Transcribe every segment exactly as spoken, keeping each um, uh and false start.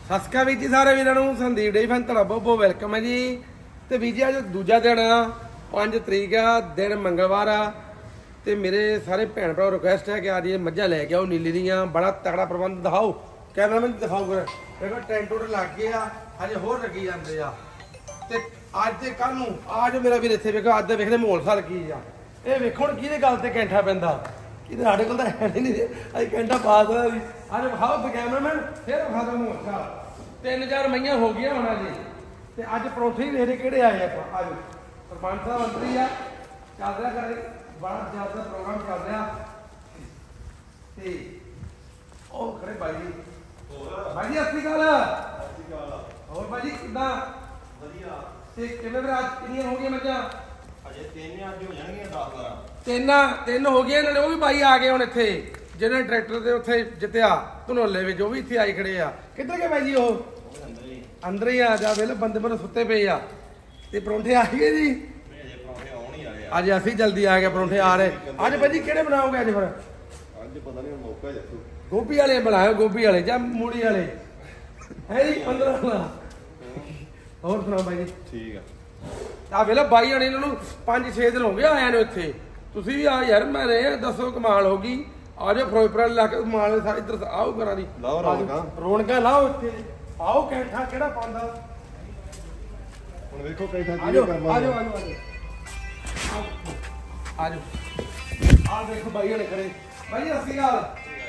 ਸਸਕਾ ਵੀਰ ਜੀ ਸਾਰੇ ਵੀਰਾਂ ਨੂੰ ਸੰਦੀਪ ਡੇਰੀ ਫਾਰਮ ਤੁਹਾਡਾ ਬਹੁਤ ਬਹੁਤ ਵੈਲਕਮ ਹੈ ਜੀ। ਤੇ ਵੀਰ ਜੀ ਅੱਜ ਦੂਜਾ ਦਿਨ ਆ, ਪੰਜ ਤਰੀਕ ਆ, ਦਿਨ ਮੰਗਲਵਾਰ ਆ। ਤੇ ਮੇਰੇ ਸਾਰੇ ਭੈਣ ਭਰਾ ਰਿਕੁਐਸਟ ਹੈ ਕਿ ਅੱਜ ਇਹ ਮੱਝਾਂ ਲੈ ਕੇ ਆਓ ਨੀਲੀ ਦੀਆਂ। ਬੜਾ ਤਕੜਾ ਪ੍ਰਬੰਧ ਦਿਖਾਓ, ਕੈਮਰਾਮੈਨ ਦਿਖਾਓ ਕਰ। ਦੇਖੋ ਟੈਂਟ ਟੂਟ ਲੱਗ ਗਏ ਆ, ਹਜੇ ਹੋਰ ਲੱਗੀ ਜਾਂਦੇ ਆ। ਤੇ ਅੱਜ ਤੇ ਕੱਲ ਨੂੰ ਆ ਜੋ ਮੇਰਾ ਵੀਰ ਇੱਥੇ ਵੇਖੋ, ਅੱਜ ਦੇ ਵੇਖਦੇ ਮਾਹੌਲ ਸਾਲ ਕੀ ਆ। ਇਹ ਵੇਖੋ ਹੁਣ ਕਿਹਦੇ ਗੱਲ ਤੇ ਕੈਂਠਾ ਪੈਂਦਾ, ਕਿਤੇ ਸਾਡੇ ਕੋਲ ਤਾਂ ਹੈ ਨਹੀਂ। ਅੱਜ ਕੈਂਠਾ ਪਾਸ ਹੋਇਆ ਵੀ ਅੱਜ ਵਿਖਾਓ ਤੇ ਕੈਮਰਾਮੈਨ ਫਿਰ ਵਿਖਾ ਦੋ ਮਾਹੌਲ ਸਾਲ। ਤਿੰਨ ਚਾਰ ਮਈਆਂ ਹੋ ਗਈਆਂ ਹੋਣਾ ਜੀ। ਤੇ ਅੱਜ ਪਰੌਂਠੇ ਹੀ ਵੇਖਦੇ ਕਿਹੜੇ ਆਏ ਆਪਾਂ। ਅੱਜ ਸਰਪੰਚ ਸਾਹਿਬ ਅੰਤਰੀ ਆ, ਚੱਲ ਰਿਹਾ ਕਰੇ ਬੜਾ ਜ਼ਿਆਦਾ ਪ੍ਰੋਗਰਾਮ ਚੱਲ ਰਿਹਾ। ਤੇ ਉਹ ਖੜੇ ਬਾਈ ਜੀ, ਬਾਈ ਜੀ ਸਤਿ ਸ਼੍ਰੀ ਅਕਾਲ। ਹੋਰ ਬਾਈ ਜੀ ਕਿੱਦਾਂ? ਵਧੀਆ। ਤੇ ਕਿਵੇਂ ਫਿਰ ਅੱਜ ਕਿੰਨੀਆਂ ਹੋ ਗਈਆਂ ਮੱਝਾਂ? ਅਜੇ ਤਿੰਨ ਅੱਜ ਹੋ ਜਾਣਗੀਆਂ ਦਸ ਬਾਰਾਂ। ਤਿੰਨ ਤਿੰਨ ਹੋ ਗਈਆਂ। ਨਾਲੇ ਉਹ ਵੀ ਬਾਈ ਆ ਗਏ ਹੁਣ ਇੱਥੇ, ਜਿਹਨੇ ਟਰੈਕਟਰ ਤੇ ਉੱਥੇ ਜਿੱਤਿਆ ਧਨੋਲੇ ਵਿੱਚ, ਉਹ ਵੀ ਇੱਥੇ ਆਈ ਖੜੇ ਆ। ਕਿੱਧਰ ਗਏ ਬਾਈ ਜੀ? ਉਹ ਅੰਦਰ ਹੀ ਆ ਜਾ ਵੇਲੇ ਬੰਦੇ ਬੰਦੇ ਸੁੱਤੇ ਪਏ ਆ। ਤੇ ਪਰੌਂਠੇ ਆ ਗਏ ਜੀ। ਅੱਜ ਅਸੀਂ ਜਲਦੀ ਆ ਗਏ, ਪਰੌਂਠੇ ਆ ਰਹੇ। ਅੱਜ ਬਾਈ ਜੀ ਕਿਹੜੇ ਬਣਾਓਗੇ ਅੱਜ? ਫਿਰ ਅੱਜ ਪਤਾ ਨਹੀਂ ਮੌਕਾ ਦੇਖੋ। ਗੋਭੀ ਵਾਲੇ ਬਣਾਇਓ, ਗੋਭੀ ਵਾਲੇ ਜਾਂ ਮੂਲੀ ਵਾਲੇ ਹੈ ਜੀ। ਪੰਦਰਾਂ ਵਾਲਾ। ਹੋਰ ਸੁਣਾਓ ਬਾਈ ਜੀ? ਠੀਕ ਆ। ਆ ਵੇਲੇ ਬਾਈ ਹਣੇ ਇਹਨਾਂ ਨੂੰ ਪੰਜ ਛੇ ਦਿਨ ਹੋ ਗਏ ਆਇਆਂ ਨੂੰ ਇੱਥੇ। ਤੁਸੀਂ ਵੀ ਆ ਯਾਰ, ਮੈਂ ਰਹੇ ਦੱਸੋ ਕਮਾਲ ਹੋ ਗਈ। ਆ ਜਾਓ ਫਿਰੋਜ਼ਪੁਰ ਇਲਾਕੇ ਮਾਲ ਸਾਰੇ ਇੱਧਰ ਆਓ ਕਰਾਂ ਦੀ ਲਾਓ ਰੌਣਕਾਂ ਰੌਣਕਾਂ ਲਾਓ ਇੱਥੇ। ਆਓ ਕੈਂਠਾ ਕਿਹੜਾ ਪਾਉਂਦਾ ਹੁਣ ਵੇਖੋ ਕੈਂਠਾ ਆ ਕੀ ਜਾਓ ਕਰਨਾ। ਆ ਜਾਓ ਆ ਜਾਓ ਆ ਜਾਓ। ਆ ਦੇਖੋ ਬਾਈ ਹਣੇ ਖੜੇ। ਬਾਈ ਅਸੀਂ ਗੱਲ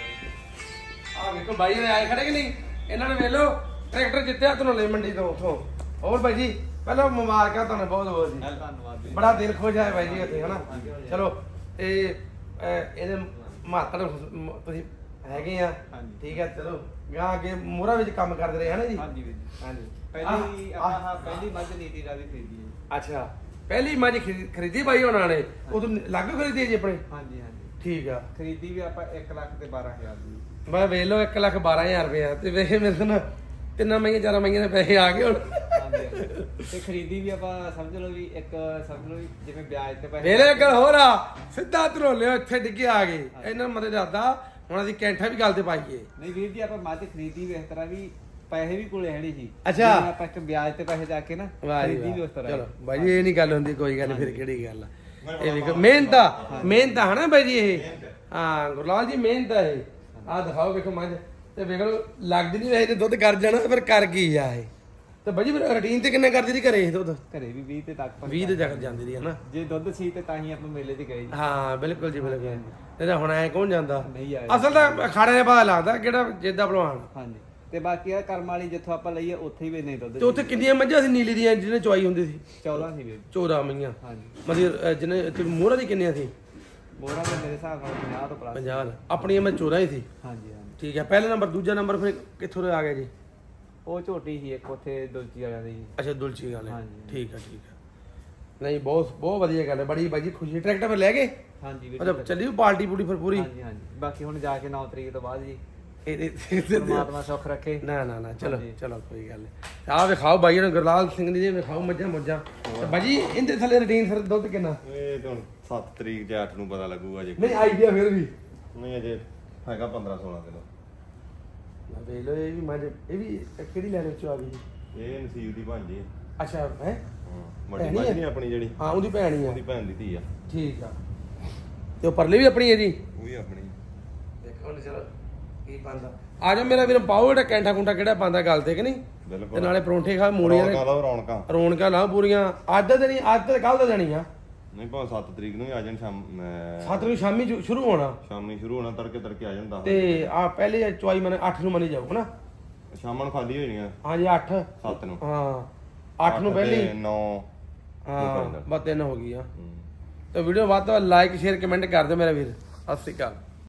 ਆ ਵੇਖੋ ਬਾਈ ਹਣੇ ਆਏ ਖੜੇ ਕਿ ਨਹੀਂ? ਇਹਨਾਂ ਨੇ ਵੇਖ ਲਓ ਟਰੈਕਟਰ ਜਿੱਤਿਆ ਧਨੋਲੇ ਮੰਡੀ ਤੋਂ ਉੱਥੋਂ। ਹੋਰ ਬਾਈ ਜੀ ਪਹਿਲਾਂ ਮੁਬਾਰਕਾਂ ਤੁਹਾਨੂੰ ਬਹੁਤ ਬਹੁਤ ਜੀ। ਧੰਨਵਾਦ ਜੀ। ਬੜਾ ਦਿਲ ਖੁਸ਼ ਹੈ ਬਾਈ ਜੀ ਉੱਥੇ ਹਨਾ। ਚਲੋ ਇਹ ਇਹਦੇ ਮਾਤਰ ਤੁਸੀਂ ਹੈਗੇ ਆ, ਠੀਕ ਹੈ। ਚਲੋ ਗਾਂ ਅੱਗੇ ਮੋਹਰਾ ਵਿੱਚ ਕੰਮ ਕਰਦੇ ਰਹੇ ਹਨਾ ਜੀ? ਹਾਂਜੀ ਵੀਰ ਜੀ। ਹਾਂਜੀ। ਪਹਿਲੀ ਆਪਾਂ ਪਹਿਲੀ ਮੱਝ ਨੀਤੀ ਦਾ ਵੀ ਖਰੀਦੀ ਹੈ। ਅੱਛਾ, ਪਹਿਲੀ ਮੱਝ ਖਰੀਦੀ ਬਾਈ ਉਹਨਾਂ ਨੇ? ਉਦੋਂ ਲੱਗ ਖਰੀਦੀ ਜੀ ਆਪਣੇ? ਹਾਂਜੀ ਹਾਂਜੀ ਠੀਕ ਆ। ਖਰੀਦੀ ਵੀ ਆਪਾਂ ਇੱਕ ਲੱਖ ਤੇ ਬਾਰਾਂ ਹਜ਼ਾਰ ਦੀ। ਮੈਂ ਵੇਖ ਲਓ ਇੱਕ ਲੱਖ ਬਾਰਾਂ ਹਜ਼ਾਰ ਰੁਪਇਆ। ਤੇ ਵੇਖ ਮੇਰੇ ਨਾਲ ਤਿੰਨਾਂ ਮਹੀਨੇ ਚਾਰਾਂ ਮਹੀਨੇ ਦੇ ਪੈਸੇ ਆ ਗਏ ਹੁਣ। ਤੇ ਖਰੀਦੀ ਵੀ ਆਪਾਂ ਸਮਝ ਲਓ ਵੀ ਇੱਕ ਸਮਝ ਲਓ ਵੀ ਜਿਵੇਂ ਵਿਆਜ ਤੇ ਪੈਸੇ। ਮੇਰੇ ਗੱਲ ਹੋਰ ਆ, ਸਿੱਧਾ ਧਰੋਲਿਓ ਇੱਥੇ ਡਿੱਗੇ ਆ ਗਏ। ਇਹਨਾਂ ਮਤੇ ਦੱਸਦਾ ਹੁਣ ਅਸੀਂ ਕੈਂਠਾ ਵੀ ਗੱਲ ਤੇ ਪਾਈਏ। ਨਹੀਂ ਵੀਰ ਜੀ, ਆਪਾਂ ਮੱਝ ਖਰੀਦੀ ਵੀ ਇਸ ਤਰ੍ਹਾਂ ਵੀ ਪੈਸੇ ਵੀ ਕੋਲੇ ਹੈ ਨਹੀਂ ਸੀ। ਅੱਛਾ। ਆਪਾਂ ਇੱਕ ਵਿਆਜ ਤੇ ਪੈਸੇ ਜਾ ਕੇ ਨਾ ਖਰੀਦੀ ਵੀ ਉਸ ਤਰ੍ਹਾਂ। ਚਲੋ ਬਾਈ ਜੀ ਇਹ ਨਹੀਂ ਗੱਲ ਹੁੰਦੀ, ਕੋਈ ਗੱਲ ਨਹੀਂ। ਫਿਰ ਕਿਹੜੀ ਗੱਲ ਆ? ਇਹ ਵੀ ਮਿਹਨਤ ਆ, ਮਿਹਨਤ ਆ ਹਨਾ ਬਾਈ ਜੀ। ਇਹ ਹਾਂ ਗੁਰਲਾਲ ਜੀ ਮਿਹਨਤ ਆ ਇਹ। ਆਹ ਦਿਖਾਓ ਵੇਖੋ ਮੱਝ ਤੇ ਵੇਖ ਲਓ ਲੱਗਦੀ ਨਹੀਂ ਵੈਸੇ ਦੁੱਧ ਕਰ ਜਾਣਾ। ਫਿਰ ਕਰ ਗਈ ਆ ਇਹ। ਤੇ ਬਾਈ ਜੀ ਫਿਰ ਰੂਟੀਨ ਤੇ ਕਿੰਨਾ ਕਰਦੀ ਸੀ ਘਰੇ ਇਹ ਦੁੱਧ? ਘਰੇ ਵੀ ਵੀਹ ਤੇ ਤੱਕ ਵੀਹ ਤੇ ਤੱਕ ਜਾਂਦੀ ਸੀ ਹਨਾ। ਜੇ ਦੁੱਧ ਸੀ ਤੇ ਤਾਂ ਹੀ ਆਪਾਂ ਮੇਲੇ 'ਚ ਗਏ। ਹਾਂ ਬਿਲਕੁਲ ਜੀ ਬਿਲਕੁਲ। ਇਹਦਾ ਹੁਣ ਐ ਕੌਣ ਜਾਂਦਾ? ਨਹੀਂ ਆਇਆ ਅਸਲ ਤਾਂ ਖਾੜੇ ਦੇ ਪਤਾ ਲੱਗਦਾ ਕਿਹੜਾ ਜਿੱਦਾਂ ਭਲਵਾਨ। ਹਾਂਜੀ। ਤੇ ਬਾਕੀ ਆ ਕਰਮ ਵਾਲੀ ਜਿੱਥੋਂ ਆਪਾਂ ਲਈਏ ਉੱਥੇ ਹੀ ਵੇਚਨੇ ਦੁੱਧ। ਤੇ ਉੱਥੇ ਕਿੰਨੀਆਂ ਮੱਝਾਂ ਸੀ ਨੀਲੀ ਦੀਆਂ ਜਿਹਨੇ ਚਵਾਈ ਹੁੰਦੀ ਸੀ? ਚੌਦਾਂ ਸੀ ਵੀਰ। ਚੌਦਾਂ ਮਈਆਂ। ਹਾਂਜੀ। ਮਤਲਬ ਜਿਹਨੇ ਤੇ ਮੋਹਰਾ ਦੀ ਕਿੰਨੀਆਂ ਸੀ? ਮੋਹਰਾ ਦੇ ਮੇਰੇ ਹਿਸਾਬ ਨਾਲ ਪੰਜਾਹ ਤੋਂ ਪਲੱਸ। ਪੰਜਾਹ। ਆਪਣੀਆਂ ਮੈਂ ਚੌਦਾਂ ਹੀ ਸੀ। ਹਾਂਜੀ ਹਾਂਜੀ। ਠੀਕ ਹੈ। ਪਹਿਲਾ ਨੰਬਰ। ਦੂਜਾ ਨੰਬਰ ਫਿਰ ਕਿੱਥੋਂ ਆ ਗਿਆ ਜੀ? ਉਹ ਝੋਟੀ ਸੀ ਇੱਕ ਉੱਥੇ ਦੁਲਚੀ ਵਾਲਿਆਂ ਦੀ। ਅੱਛਾ ਦੁਲਚੀ ਵਾਲੇ। ਹਾਂਜੀ। ਠੀਕ ਹੈ ਠੀਕ ਹੈ। ਨਹੀਂ ਬਹੁਤ ਬਹੁਤ ਵਧੀਆ ਗੱਲ ਹੈ, ਬੜੀ ਬਾਈ ਜੀ ਖੁਸ਼ੀ। ਟਰੈਕਟਰ ਫਿਰ ਲੈ ਗਏ? ਹਾਂਜੀ ਵੀਰ। ਮਤਲਬ ਚੱਲੀ ਪਾਰਟੀ ਪੂਰੀ ਫਿਰ ਪੂਰੀ? ਹਾਂਜੀ ਹਾਂਜੀ। ਬਾਕੀ ਹੁਣ ਜਾ ਕੇ ਨੌ ਤਰੀਕ ਤੋਂ ਬਾਅਦ ਜੀ ਇਹ ਪਰਮਾਤਮਾ ਸੁੱਖ ਰੱਖੇ। ਨਾ ਨਾ ਨਾ ਚਲੋ ਚਲੋ ਕੋਈ ਗੱਲ ਨਹੀਂ। ਆਹ ਵਿਖਾਓ ਬਾਈ ਨੂੰ ਗੁਰਲਾਲ ਸਿੰਘ ਜੀ ਵਿਖਾਓ ਮੱਝਾਂ ਮੁੱਝਾਂ। ਬਾਜੀ ਇਹਦੇ ਥੱਲੇ ਰੂਟੀਨ ਫਿਰ ਦੁੱਧ ਕਿੰਨਾ? ਇਹ ਤਾਂ ਹੁਣ ਸੱਤ ਤਰੀਕ ਜਾਂ ਅੱਠ ਨੂੰ ਪਤਾ ਲੱਗੂਗਾ ਜੇ। ਨਹੀਂ ਆਈਡੀਆ ਫਿਰ ਵੀ ਨਹੀਂ ਅਜੇ ਹੈਗਾ ਪੰਦਰਾਂ ਸੋਲਾਂ ਕਿਲੋ। ਵੇਖ ਲਓ ਇਹ ਵੀ ਮੱਝ। ਇਹ ਵੀ ਕਿਹੜੀ ਲੈਣ ਵਿੱਚੋਂ ਆ ਗਈ? ਇਹ ਨਸੀਬ ਦੀ ਭਾਂਜੀ ਹੈ। ਅੱਛਾ ਹੈ ਹਾਂ ਵੱਡੀ ਮੱਝ ਨਹੀਂ ਆਪਣੀ ਜਿਹੜੀ? ਹਾਂ ਉਹਦੀ ਭੈਣ ਹੀ ਆ। ਉਹਦੀ ਭੈਣ ਦੀ ਧੀ ਆ। ਠੀਕ ਆ। ਤੇ ਉਹ ਪਰਲੀ ਵੀ ਆਪਣੀ ਹੈ ਜੀ? ਉਹ ਵੀ ਆਪਣੀ। ਦੇਖੋ ਹੁਣ ਚਲੋ ਕੀ ਪਾਉਂਦਾ। ਆ ਜਾ ਮੇਰਾ ਵੀਰ ਪਾਓ ਜਿਹੜਾ ਕੈਂਠਾ ਕੁੰਠਾ ਕਿਹੜਾ ਪਾਉਂਦਾ ਗੱਲ ਤੇ ਕਿ ਨਹੀਂ? ਬਿਲਕੁਲ। ਤੇ ਨਾਲੇ ਪਰੌਂਠੇ ਖਾ ਮੂਲੀਆਂ ਰੌਣਕਾਂ ਲਾਓ ਰੌਣਕਾਂ। ਰੌਣਕਾਂ ਲਾਓ ਪੂਰੀਆਂ। ਅੱਜ ਦਾ ਦਿਨ ਅੱਜ ਤੇ ਕੱਲ ਦਾ ਦਿਨ ਆ। ਨਹੀਂ ਭਾਵੇਂ ਸੱਤ ਤਰੀਕ ਨੂੰ ਹੀ ਆ ਜਾਣ। ਸ਼ਾਮ ਸੱਤ ਨੂੰ ਸ਼ਾਮੀ ਸ਼ੁਰੂ ਹੋਣਾ। ਸ਼ਾਮੀ ਸ਼ੁਰੂ ਹੋਣਾ, ਤੜਕੇ ਤੜਕੇ ਆ ਜਾਂਦਾ। ਤੇ ਆ ਪਹਿਲੇ ਚਵਾਈ ਮਨੇ ਅੱਠ ਨੂੰ ਮੰਨੀ ਜਾਊ ਨਾ? ਸ਼ਾਮਾਂ ਨੂੰ ਖਾਲੀ ਹੋਣੀਆਂ। ਹਾਂਜੀ ਅੱਠ ਸੱਤ ਨੂੰ। ਹਾਂ ਅੱਠ ਨੂੰ ਪਹਿਲੀ। ਨੌ ਹਾਂ ਬਸ ਤਿੰਨ ਹੋ ਗਈ ਆ। ਤੇ ਵੀਡੀਓ ਵੱਧ ਤੋਂ ਵੱਧ ਲਾਈਕ ਸ਼ੇਅਰ ਕਮੈਂਟ ਕਰ ਦਿਓ ਮੇਰਾ ਵੀਰ। ਸਤਿ ਸ਼੍ਰੀ ਅਕਾਲ।